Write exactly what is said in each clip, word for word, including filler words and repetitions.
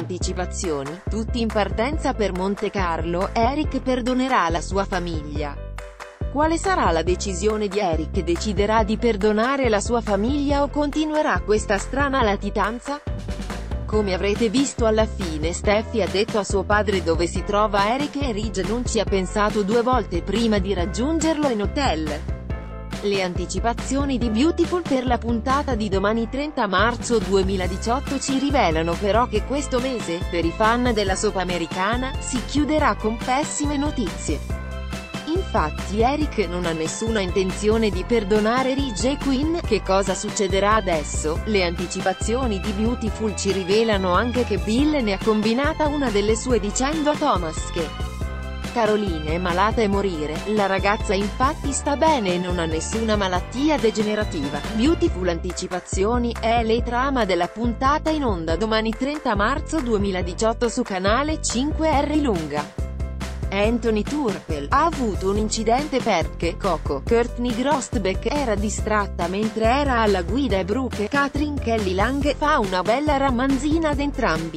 anticipazioni, tutti in partenza per Montecarlo. Eric perdonerà la sua famiglia. Quale sarà la decisione di Eric? Deciderà di perdonare la sua famiglia o continuerà questa strana latitanza? Come avrete visto alla fine Steffi ha detto a suo padre dove si trova Eric e Ridge non ci ha pensato due volte prima di raggiungerlo in hotel. Le anticipazioni di Beautiful per la puntata di domani trenta marzo duemiladiciotto ci rivelano però che questo mese, per i fan della soap americana, si chiuderà con pessime notizie. Infatti Eric non ha nessuna intenzione di perdonare Ridge e Quinn. Che cosa succederà adesso? Le anticipazioni di Beautiful ci rivelano anche che Bill ne ha combinata una delle sue dicendo a Thomas che Caroline è malata e morire. La ragazza infatti sta bene e non ha nessuna malattia degenerativa. Beautiful anticipazioni è le trama della puntata in onda domani trenta marzo duemiladiciotto su Canale cinque R lunga. Anthony Turpel ha avuto un incidente perché Coco, Courtney Grostbeck, era distratta mentre era alla guida e Brooke, Catherine Kelly Lang, fa una bella ramanzina ad entrambi.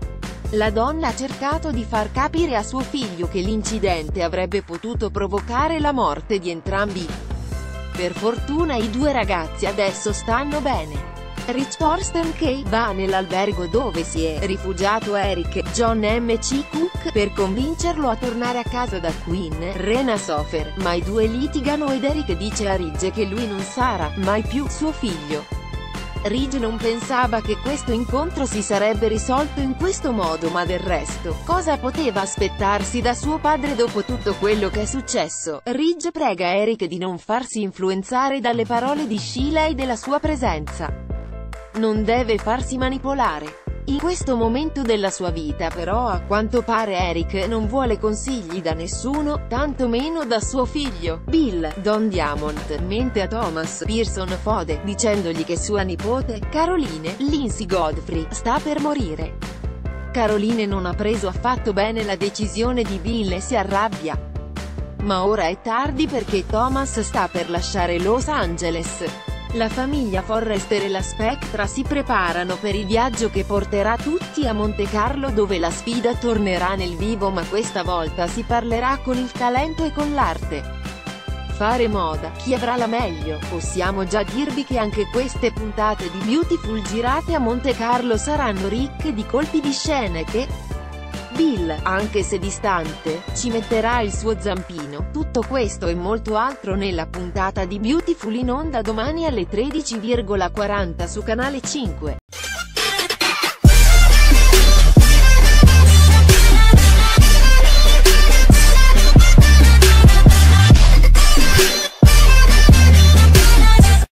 La donna ha cercato di far capire a suo figlio che l'incidente avrebbe potuto provocare la morte di entrambi. Per fortuna i due ragazzi adesso stanno bene. Rich Thorsten Kay va nell'albergo dove si è rifugiato Eric, John M C Cook, per convincerlo a tornare a casa da Quinn, Rena Sofer, ma i due litigano ed Eric dice a Ridge che lui non sarà mai più suo figlio. Ridge non pensava che questo incontro si sarebbe risolto in questo modo, ma del resto, cosa poteva aspettarsi da suo padre dopo tutto quello che è successo? Ridge prega Eric di non farsi influenzare dalle parole di Sheila e della sua presenza. Non deve farsi manipolare. In questo momento della sua vita però a quanto pare Eric non vuole consigli da nessuno, tanto meno da suo figlio, Bill. Don Diamond mente a Thomas Pearson Fode, dicendogli che sua nipote, Caroline, Lindsay Godfrey, sta per morire. Caroline non ha preso affatto bene la decisione di Bill e si arrabbia. Ma ora è tardi perché Thomas sta per lasciare Los Angeles. La famiglia Forrester e la Spectra si preparano per il viaggio che porterà tutti a Montecarlo dove la sfida tornerà nel vivo, ma questa volta si parlerà con il talento e con l'arte. Fare moda, chi avrà la meglio? Possiamo già dirvi che anche queste puntate di Beautiful girate a Montecarlo saranno ricche di colpi di scene che Bill, anche se distante, ci metterà il suo zampino. Tutto questo e molto altro nella puntata di Beautiful in onda domani alle tredici e quaranta su Canale cinque.